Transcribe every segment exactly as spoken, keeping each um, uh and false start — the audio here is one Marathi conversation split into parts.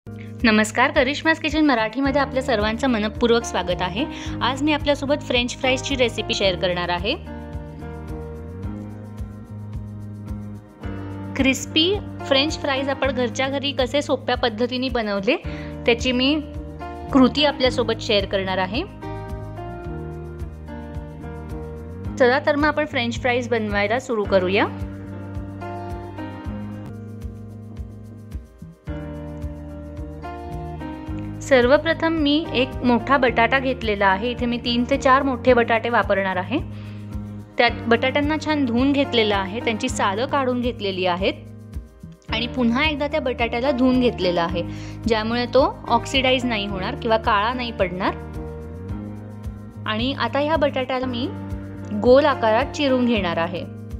नमस्कार, करिश्मास किचन मराठीमध्ये आपल्या सर्वांचं मनपूर्वक स्वागत आहे। आज मी आपल्यासोबत फ्रेंच फ्राईजची रेसिपी शेअर करणार आहे। क्रिस्पी फ्रेंच फ्राईज आपण घरच्या घरी कसे सोप्या पद्धतीने बनवले त्याची मी कृती आपल्यासोबत शेअर करणार आहे। चला तर मग आपण फ्रेंच फ्राईज बनवायला सुरू करूया। सर्वप्रथम मी एक मोठा बटाटा घेतलेला आहे। इथे मी तीन ते चार मोठे बटाटे वापरणार आहे। त्या बटाट्यांना छान धुवून घेतलेला आहे, त्यांची सालं काढून घेतलेली आहेत आणि पुन्हा एकदा त्या बटाट्याला धुवून घेतलेला आहे, ज्यामुळे तो ऑक्सिडाइज नाही होणार किंवा काळा नाही पडणार। आणि आता ह्या बटाट्याला मी गोल आकारात चिरून घेणार आहे।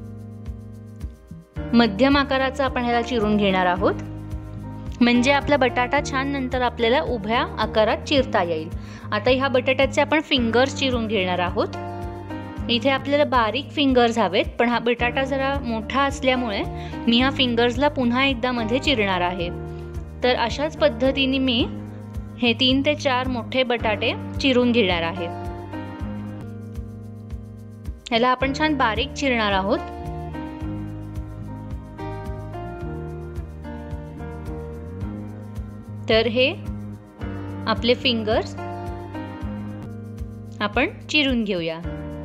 मध्यम आकाराचा आपण ह्याला चिरून घेणार आहोत, म्हणजे आपला बटाटा छान नंतर आपल्याला उभ्या आकारात चिरता येईल। आता ह्या बटाट्याचे आपण फिंगर्स चिरून घेणार आहोत। इथे आपल्याला बारीक फिंगर्स हवेत, पण हा बटाटा जरा मोठा असल्यामुळे मी ह्या फिंगर्सला पुन्हा एकदा मध्ये चिरणार आहे। तर अशाच पद्धतीने मी हे तीन ते चार मोठे बटाटे चिरून घेणार आहे। ह्याला आपण छान बारीक चिरणार आहोत। तर हे आपले फिंगर्स आपण चिरून घेऊया।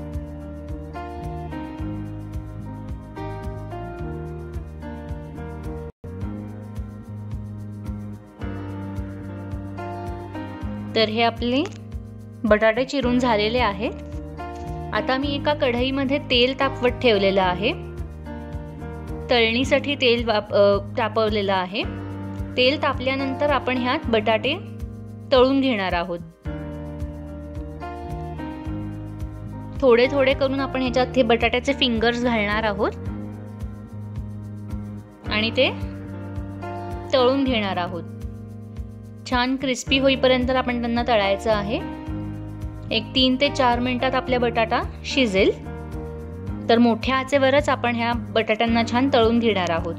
तर हे आपले बटाटे चिरून झालेले आहेत। आता मी एका कढईमध्ये तेल तापवत ठेवलेलं आहे। तळणीसाठी तेल तापवलेलं आहे। तेल तापल्यानंतर आपण ह्यात बटाटे तळून घेणार आहोत। थोडे थोडे करून आपण ह्याच्यात हे बटाट्याचे फिंगर्स घालणार आहोत आणि ते तळून घेणार आहोत। छान क्रिस्पी होईपर्यंत आपण त्यांना तळायचं आहे। एक तीन ते चार मिनिटात आपला बटाटा शिजेल। तर मोठ्या आचेवरच आपण ह्या बटाट्यांना छान तळून घेणार आहोत।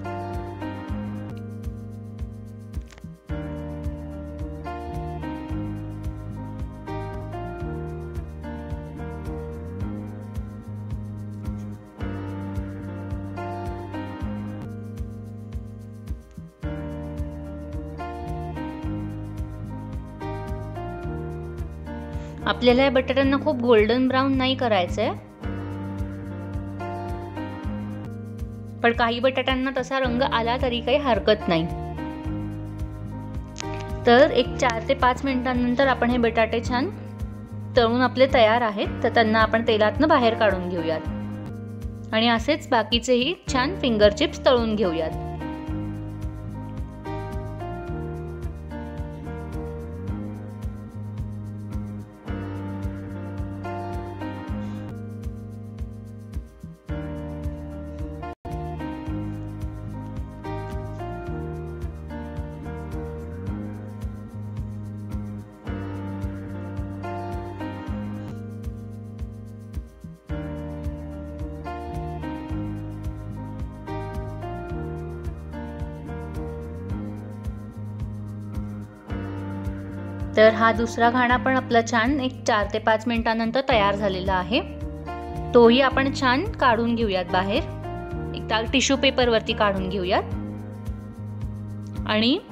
आपल्याला या बटाट्यांना खूप गोल्डन ब्राउन नाही करायचंय, पण काही बटाट्यांना तसा रंग आला तरी काही हरकत नाही। तर एक चार ते पाच मिनिटांनंतर आपण हे बटाटे छान तळून आपले तयार आहेत। तर त्यांना आपण तेलातनं बाहेर काढून घेऊयात आणि असेच बाकीचेही छान फिंगर चिप्स तळून घेऊयात। तर हा दुसरा घाणा पण आपला छान एक चार ते पाच मिनिटांनंतर तयार झालेला आहे। तोही आपण छान काढून घेऊयात बाहेर। एक टिश्यू पेपर वरती काढून घेऊयात आणि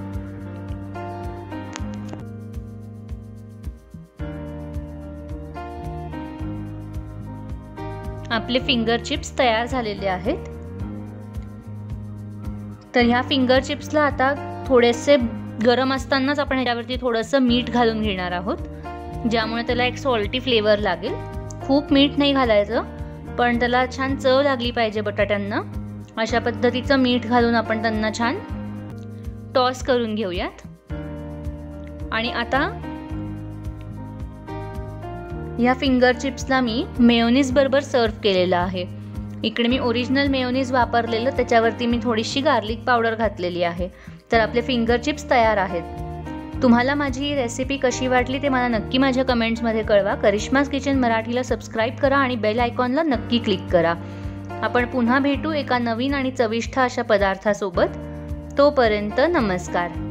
आपले फिंगर चिप्स तयार झालेले आहेत। तर ह्या फिंगर चिप्सला आता थोडेसे गरम असतानाच आपण ह्यावरती थोडंसं मीठ घालून घेणार आहोत, ज्यामुळे त्याला एक सॉल्टी फ्लेवर लागेल। खूप मीठ नाही घालायचं, पण त्याला छान चव लागली पाहिजे बटाट्यांना। अशा पद्धतीचं मीठ घालून आपण त्यांना छान टॉस करून घेऊयात। आणि आता या फिंगर चिप्सला मी मेयोनीज बरोबर सर्व केलेलं आहे। इकडे मी ओरिजिनल मेयोनीज वापरलेलं, त्याच्यावरती मी थोडीशी गार्लिक पावडर घातलेली आहे। तर आपले फिंगर चिप्स तयार आहेत। तुम्हाला माझी ही रेसिपी कशी वाटली ते मला नक्की माझ्या कमेंट्समध्ये कळवा। करिश्मास किचन मराठीला सबस्क्राईब करा आणि बेल आयकॉनला नक्की क्लिक करा। आपण पुन्हा भेटू एका नवीन आणि चविष्ट अशा पदार्थासोबत। तोपर्यंत नमस्कार।